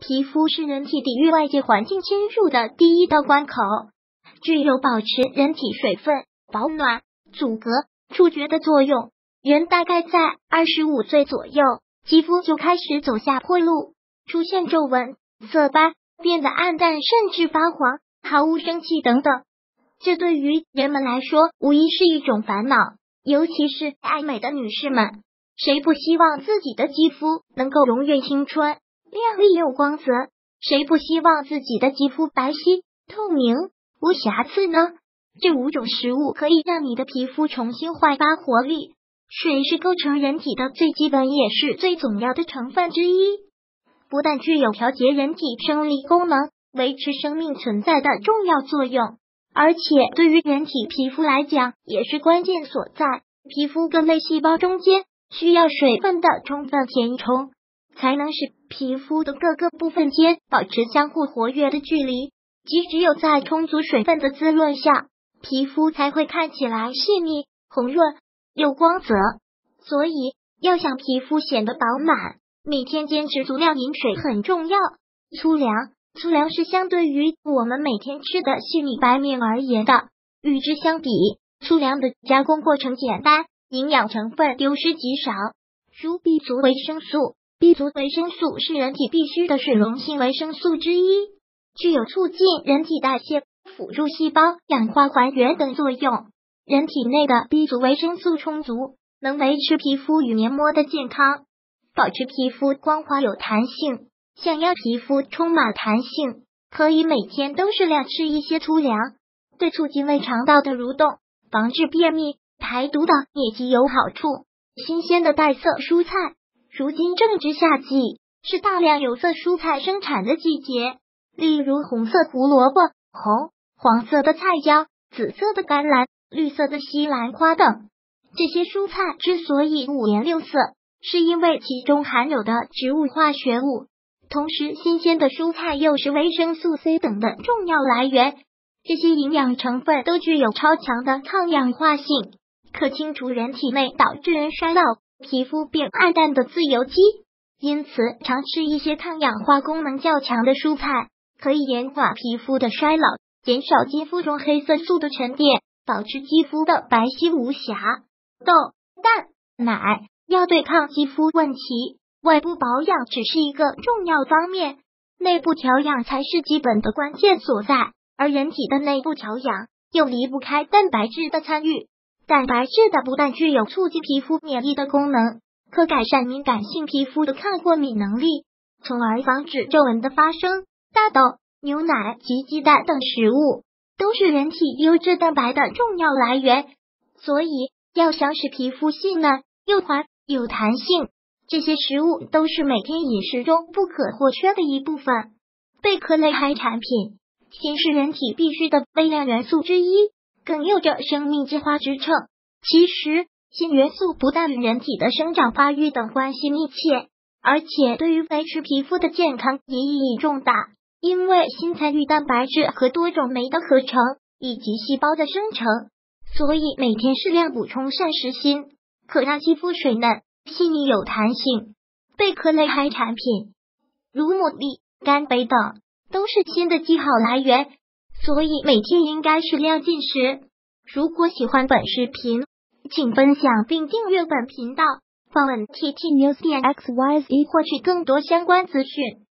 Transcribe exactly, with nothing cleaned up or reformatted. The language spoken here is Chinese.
皮肤是人体抵御外界环境侵入的第一道关口，具有保持人体水分、保暖、阻隔、触觉的作用。人大概在二十五岁左右，肌肤就开始走下坡路，出现皱纹、色斑，变得暗淡甚至发黄，毫无生气等等。这对于人们来说无疑是一种烦恼，尤其是爱美的女士们，谁不希望自己的肌肤能够永远青春、亮丽又光泽？谁不希望自己的肌肤白皙、透明、无瑕疵呢？这五种食物可以让你的皮肤重新焕发活力。水是构成人体的最基本也是最重要的成分之一，不但具有调节人体生理功能、维持生命存在的重要作用，而且对于人体皮肤来讲也是关键所在。皮肤各类细胞中间需要水分的充分填充，才能使皮肤的各个部分间保持相互活跃的距离，即只有在充足水分的滋润下，皮肤才会看起来细腻、红润又光泽。所以要想皮肤显得饱满，每天坚持足量饮水很重要。粗粮，粗粮是相对于我们每天吃的细米白面而言的，与之相比，粗粮的加工过程简单，营养成分丢失极少，如 B 族维生素。B 族维生素是人体必需的水溶性维生素之一，具有促进人体代谢、辅助细胞氧化还原等作用。人体内的 B 族维生素充足，能维持皮肤与黏膜的健康，保持皮肤光滑有弹性。想要皮肤充满弹性，可以每天都适量吃一些粗粮，对促进胃肠道的蠕动、防治便秘、排毒等也极有好处。新鲜的带色蔬菜，如今正值夏季，是大量有色蔬菜生产的季节，例如红色胡萝卜、红、黄色的菜椒、紫色的甘蓝、绿色的西兰花等。这些蔬菜之所以五颜六色，是因为其中含有的植物化学物，同时新鲜的蔬菜又是维生素 C 等的重要来源。这些营养成分都具有超强的抗氧化性，可清除人体内导致人衰老、皮肤变暗淡的自由基。因此常吃一些抗氧化功能较强的蔬菜，可以延缓皮肤的衰老，减少肌肤中黑色素的沉淀，保持肌肤的白皙无瑕。豆、蛋、奶要对抗肌肤问题，外部保养只是一个重要方面，内部调养才是基本的关键所在。而人体的内部调养又离不开蛋白质的参与。蛋白质的不但具有促进皮肤免疫的功能，可改善敏感性皮肤的抗过敏能力，从而防止皱纹的发生。大豆、牛奶及鸡蛋等食物都是人体优质蛋白的重要来源，所以要想使皮肤细嫩、又滑、有弹性，这些食物都是每天饮食中不可或缺的一部分。贝壳类海产品锌是人体必需的微量元素之一，更有着生命之花之称。其实锌元素不但与人体的生长发育等关系密切，而且对于维持皮肤的健康也意义重大，因为锌参与蛋白质和多种酶的合成以及细胞的生成，所以每天适量补充膳食锌，可让肌肤水嫩、细腻有弹性。贝壳类海产品如牡蛎、干贝等都是锌的极好来源，所以每天应该适量进食。如果喜欢本视频，请分享并订阅本频道，访问 T T News 点 X Y Z 获取更多相关资讯。